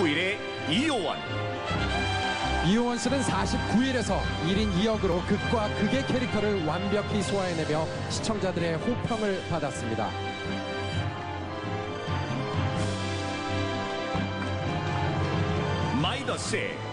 49일의 이효원. 이효원 씨는 49일에서 1인 2역으로 극과 극의 캐릭터를 완벽히 소화해내며 시청자들의 호평을 받았습니다. 마이더스의